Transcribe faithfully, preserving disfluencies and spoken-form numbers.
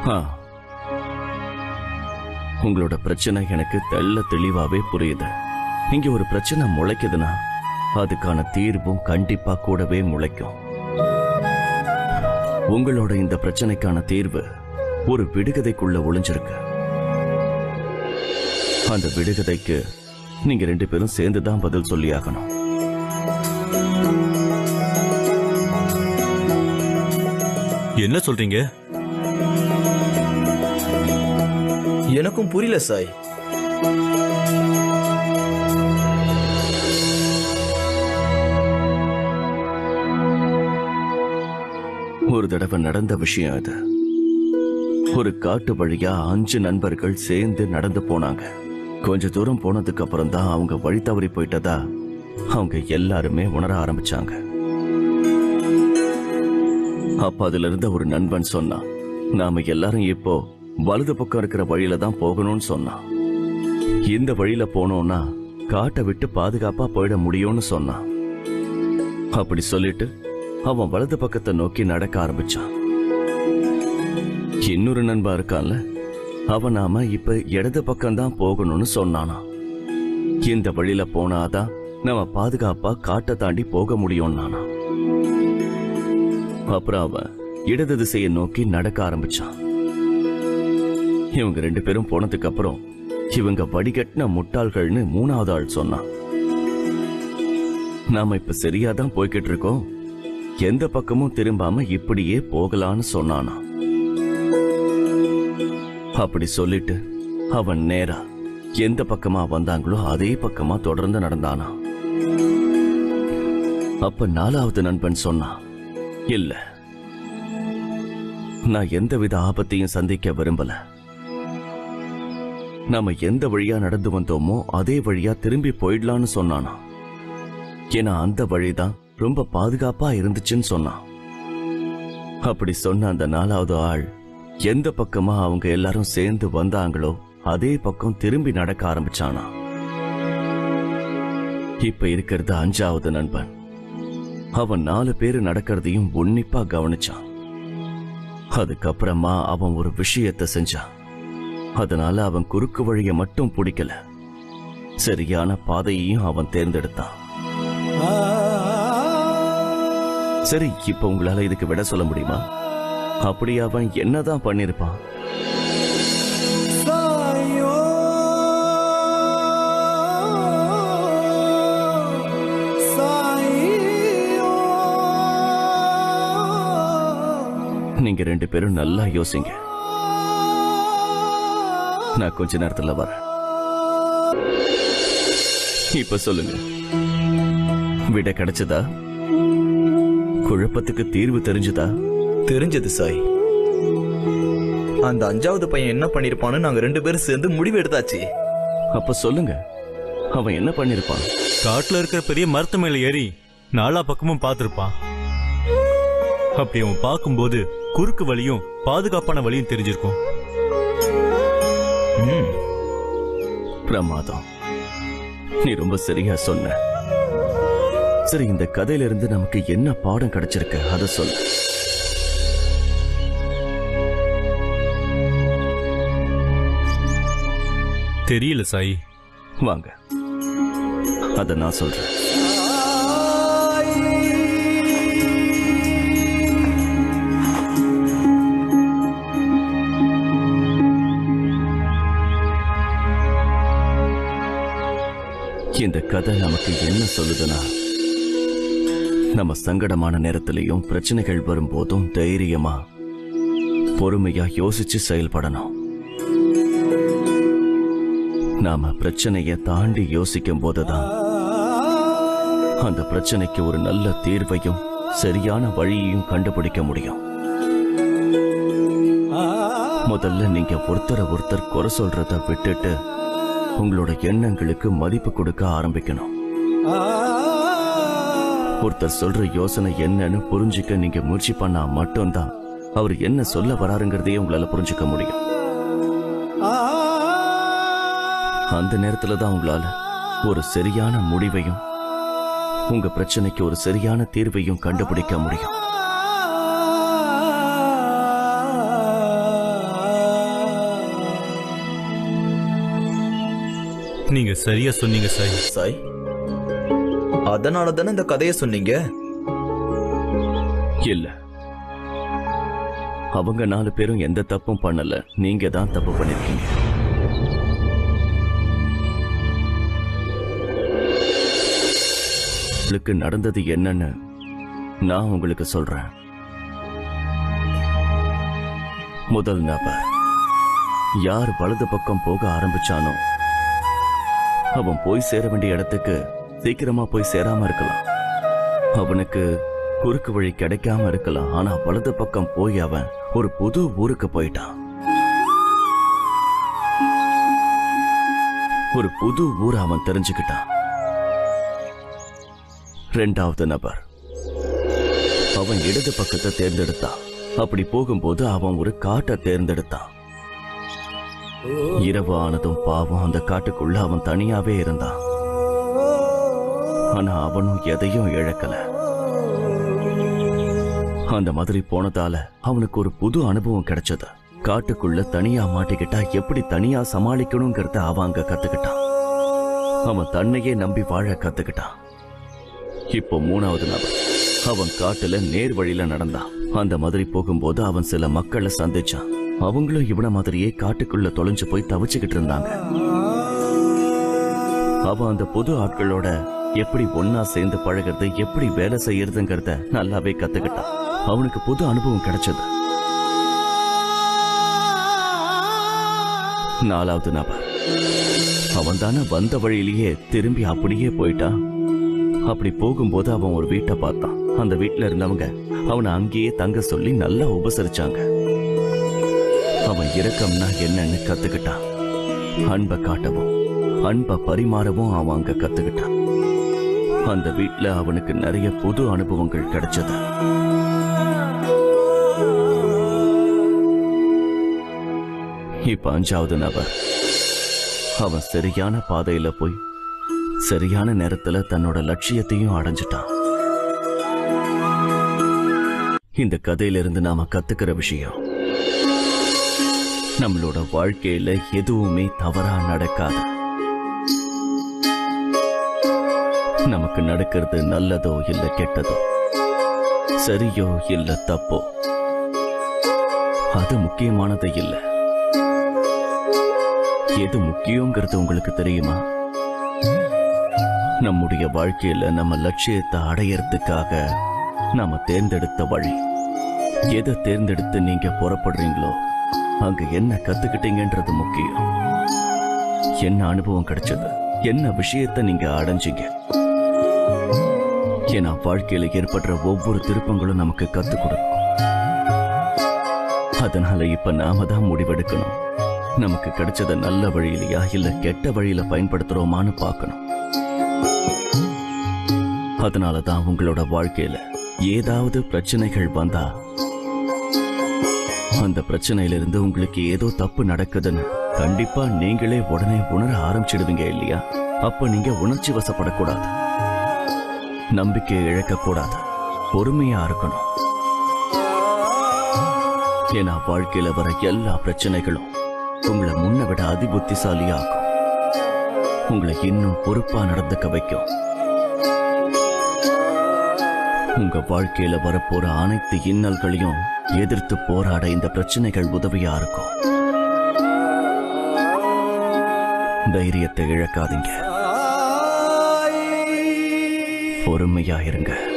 உங்களோட பிரச்சனை எனக்கு தெள்ள தெளிவாவே புரியுது. இங்க ஒரு பிரச்சனை முளைக்குதுன்னா அதுக்கான தீர்வும் கண்டிப்பா கூடவே முளைக்கும். உங்களோட இந்த பிரச்சனைக்கான தீர்வு ஒரு விடுகதைக்குள்ள ஒளிஞ்சிருக்கு. அந்த விடுகதைக்கு நீங்க ரெண்டு பேரும் சேர்ந்துதான் பதில் சொல்லியாகணும். என்ன சொல்றீங்க? எனக்கும் புரியல சாய். ஒரு தடவை நடந்த விஷயம் அது. ஒரு காட்டு வழியா அஞ்சு நண்பர்கள் சேர்ந்து நடந்து போனாங்க. கொஞ்ச தூரம் போனதுக்கு அப்புறம் தான் அவங்க வழி தவறி போயிட்டதா அவங்க எல்லாருமே உணர ஆரம்பிச்சாங்க. அப்ப அதுல இருந்த ஒரு நண்பன் சொன்னான், நாம எல்லாரும் இப்போ வலது பக்கம் இருக்கிற வழியில தான் போகணும்னு சொன்னான். இந்த வழியில போனோம்னா காட்டை விட்டு பாதுகாப்பா போயிட முடியும்னு சொன்னான். அப்படி சொல்லிட்டு அவன் வலது பக்கத்தை நோக்கி நடக்க ஆரம்பிச்சான். இன்னொரு நண்பா இருக்கான்ல, அவன் நாம இப்ப இடது பக்கம் தான் போகணும்னு சொன்னானா. இந்த வழியில போனாதான் நம்ம பாதுகாப்பா காட்டை தாண்டி போக முடியும் நானா. அப்புறம் அவன் இடது திசையை நோக்கி நடக்க ஆரம்பிச்சான். இவங்க ரெண்டு பேரும் போனதுக்கு அப்புறம் இவங்க வடிகட்டின முட்டாள்கள்னு மூணாவது ஆள் சொன்னான். நாம இப்ப சரியாதான் போய்கிட்டு இருக்கோம், எந்த பக்கமும் திரும்பாம இப்படியே போகலான்னு சொன்னானா. அப்படி சொல்லிட்டு அவன் நேரா எந்த பக்கமா வந்தாங்களோ அதே பக்கமா தொடர்ந்து நடந்தானா. அப்ப நாலாவது நண்பன் சொன்னான், இல்ல, நான் எந்தவித ஆபத்தையும் சந்திக்க விரும்பல. நாம எந்த வழியா நடந்து வந்தோமோ அதே வழியா திரும்பி போயிடலான்னு சொன்னானா. ஏன்னா அந்த வழிதான் ரொம்ப பாதுகாப்பா இருந்துச்சுன்னு சொன்னான். அப்படி சொன்ன அந்த நாலாவது ஆள் எந்த பக்கமா அவங்க எல்லாரும் சேர்ந்து வந்தாங்களோ அதே பக்கம் திரும்பி நடக்க ஆரம்பிச்சானா. இப்ப இருக்கிறது அஞ்சாவது நண்பன். அவன் நாலு பேரு நடக்கிறதையும் உன்னிப்பா கவனிச்சான். அதுக்கப்புறமா அவன் ஒரு விஷயத்தை செஞ்சான். அதனால அவன் குறுக்கு வழியை மட்டும் பிடிக்கல, சரியான பாதையையும் அவன் தேர்ந்தெடுத்தான். சரி, இப்ப உங்களால இதுக்கு விட சொல்ல முடியுமா? அப்படி அவன் என்னதான் பண்ணிருப்பான்? நீங்க ரெண்டு பேரும் நல்லா யோசிங்க. நான் கொஞ்ச நேரத்துல வரேன். இப்ப சொல்லுங்க, விட கிடைச்சதா? குழப்பத்துக்கு தீர்வு தெரிஞ்சதா? தெரிஞ்சது சாய். அந்த அஞ்சாவது பையன் என்ன பண்ணிருப்பான்னு நாங்க ரெண்டு பேரும் சேர்ந்து முடிவு எடுத்தாச்சு. அப்ப சொல்லுங்க, அவன் என்ன பண்ணிருப்பான்? காட்டுல இருக்கிற பெரிய மரத்து மேல ஏறி நாலா பக்கமும் பார்த்திருப்பான். அப்படி அவன் பார்க்கும்போது குறுக்கு வழியும் பாதுகாப்பான வழியும் தெரிஞ்சிருக்கும். பிரமாதம், நீ ரொம்ப சரியா சொன்ன. சரி, இந்த கதையில இருந்து நமக்கு என்ன பாடம் கிடைச்சிருக்கு அத சொல்லு. தெரியல சாய். வாங்க, அத நான் சொல்றேன். இந்த கதை நமக்கு என்ன சொல்லுதுன்னா, நம்ம சங்கடமான நேரத்திலையும் பிரச்சனைகள் வரும்போதும் தைரியமா பொறுமையா யோசிச்சு செயல்படணும். நாம பிரச்சனைய தாண்டி யோசிக்கும் போதுதான் அந்த பிரச்சனைக்கு ஒரு நல்ல தீர்வையும் சரியான வழியையும் கண்டுபிடிக்க முடியும். முதல்ல நீங்க ஒருத்தரை ஒருத்தர் குறை சொல்றத விட்டுட்டு உங்களோட எண்ணங்களுக்கு மதிப்பு கொடுக்க ஆரம்பிக்கணும். ஒருத்தர் சொல்ற யோசனை என்னன்னு புரிஞ்சுக்க நீங்க முயற்சி பண்ணா மட்டும்தான் அவர் என்ன சொல்ல வராருங்கிறதையே உங்களால புரிஞ்சுக்க முடியும். அந்த நேரத்துல தான் உங்களால ஒரு சரியான முடிவையும் உங்க பிரச்சனைக்கு ஒரு சரியான தீர்வையும் கண்டுபிடிக்க முடியும். நீங்க சரியா சொன்னீங்க சாய். சாய், அதனால தானே இந்த கதையை சொன்னீங்க? இல்ல, அவங்க நாலு பேரும் எந்த தப்பும் பண்ணல, நீங்க தான் தப்பு பண்ணிருக்கீங்க. உங்களுக்கு நடந்தது என்னன்னு நான் உங்களுக்கு சொல்றேன். முதல் நபர் யார் வலது பக்கம் போக ஆரம்பிச்சானோ அவன் போய் சேர வேண்டிய இடத்துக்கு சீக்கிரமா போய் சேராம இருக்கலாம். அவனுக்கு குறுக்கு வழி கிடைக்காம இருக்கலாம். ஆனா வலது பக்கம் போய் அவன் ஒரு புது ஊருக்கு போயிட்டான். ஒரு புது ஊரை அவன் தெரிஞ்சுக்கிட்டான். ரெண்டாவது நபர் அவன் இடது பக்கத்தை தேர்ந்தெடுத்தான். அப்படி போகும்போது அவன் ஒரு காட்டை தேர்ந்தெடுத்தான். இரவு ஆனதும் பாவம் அந்த காட்டுக்குள்ள அவன் தனியாவே இருந்தான். ஆனா அவனும் எதையும் இழக்கல. அந்த மாதிரி போனதால அவனுக்கு ஒரு புது அனுபவம் கிடைச்சது. காட்டுக்குள்ள தனியா மாட்டிக்கிட்டா எப்படி தனியா சமாளிக்கணுங்கிறத அவன் அங்க கத்துக்கிட்டான். அவன் தன்னையே நம்பி வாழ கத்துக்கிட்டான். இப்போ மூணாவது நபர் அவன் காட்டுல நேர் வழியில நடந்தான். அந்த மாதிரி போகும்போது அவன் சில மக்களை சந்திச்சான். அவங்களும் இவன மாதிரியே காட்டுக்குள்ள தொலைஞ்சு போய் தவிச்சுக்கிட்டு இருந்தாங்க. அவன் அந்த புது ஆட்களோட எப்படி ஒன்னா சேர்ந்து பழகிறது, எப்படி வேலை செய்யறதுங்கிறத நல்லாவே கத்துக்கிட்டான். அவனுக்கு புது அனுபவம் கிடைச்சது. நாலாவது நபர் அவன் தானே வந்த வழியிலேயே திரும்பி அப்படியே போயிட்டான். அப்படி போகும்போது அவன் ஒரு வீட்டை பார்த்தான். அந்த வீட்டுல இருந்தவங்க அவனை அங்கேயே தங்க சொல்லி நல்லா உபசரிச்சாங்க. அவன் இரக்கம்னா என்னன்னு கத்துக்கிட்டான். அன்பை காட்டவும் அன்பை பரிமாறவும் அவன் அங்க கத்துக்கிட்டான். அந்த வீட்டுல அவனுக்கு நிறைய புது அனுபவங்கள் கிடைச்சது. இப்ப அஞ்சாவது நபர் அவன் சரியான பாதையில போய் சரியான நேரத்துல தன்னோட லட்சியத்தையும் அடைஞ்சிட்டான். இந்த கதையிலிருந்து நாம கத்துக்கிற விஷயம், நம்மளோட வாழ்க்கையில எதுவுமே தவறா நடக்காது. நமக்கு நடக்கிறது நல்லதோ இல்ல கெட்டதோ, சரியோ இல்ல தப்போ, அது முக்கியமானது இல்ல. எது முக்கியங்கிறது உங்களுக்கு தெரியுமா? நம்முடைய வாழ்க்கையில நம்ம லட்சியத்தை அடையறதுக்காக நாம தேர்ந்தெடுத்த வழி. எதை தேர்ந்தெடுத்து நீங்க புறப்படுறீங்களோ அங்க என்ன கத்துக்கிட்டீங்கன்றது முக்கியம். என்ன அனுபவம் கிடைச்சது, என்ன விஷயத்தை நீங்க அடைஞ்சீங்க. ஏன்னா வாழ்க்கையில ஏற்படுற ஒவ்வொரு திருப்பங்களும் நமக்கு கத்துக் கொடுக்கும். அதனால இப்ப நாம தான் முடிவெடுக்கணும். நமக்கு கிடைச்சத நல்ல வழியிலையா இல்ல கெட்ட வழியில பயன்படுத்துறோமான்னு பார்க்கணும். அதனாலதான் உங்களோட வாழ்க்கையில ஏதாவது பிரச்சனைகள் வந்தா அந்த பிரச்சனையிலிருந்து உங்களுக்கு ஏதோ தப்பு நடக்குதுன்னு கண்டிப்பா நீங்களே உடனே உணர ஆரம்பிச்சிடுவீங்க இல்லையா? அப்ப நீங்க உணர்ச்சி வசப்படக்கூடாது, நம்பிக்கையை இழக்கக்கூடாது, பொறுமையா இருக்கணும். ஏன்னா வாழ்க்கையில வர எல்லா பிரச்சனைகளும் உங்களை முன்ன விட அதிபுத்திசாலியாக்கும். உங்களை இன்னும் பொறுப்பா நடந்துக்க வைக்கும். உங்க வாழ்க்கையில வரப்போற அனைத்து இன்னல்களையும் எதிர்த்து போராட இந்த பிரச்சனைகள் உதவியா இருக்கும். தைரியத்தை இழக்காதீங்க, பொறுமையா இருங்க.